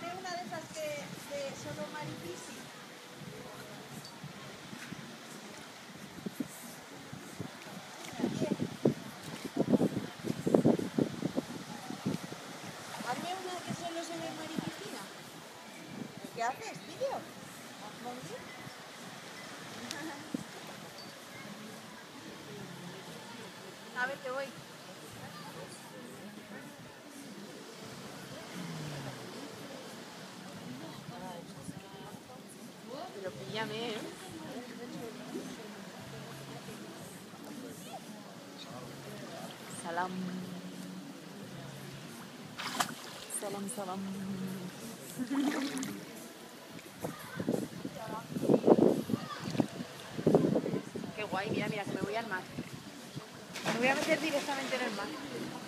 hazme una de esas de solo maripisi. Hazme una que solo se ve maripiscina. ¿Qué haces, vídeo? ¿Móvil? A ver, te voy. Pero píllame, ¿eh? Salam. Salam, salam. Qué guay, mira, mira, que me voy al mar. Me voy a meter directamente en el mar.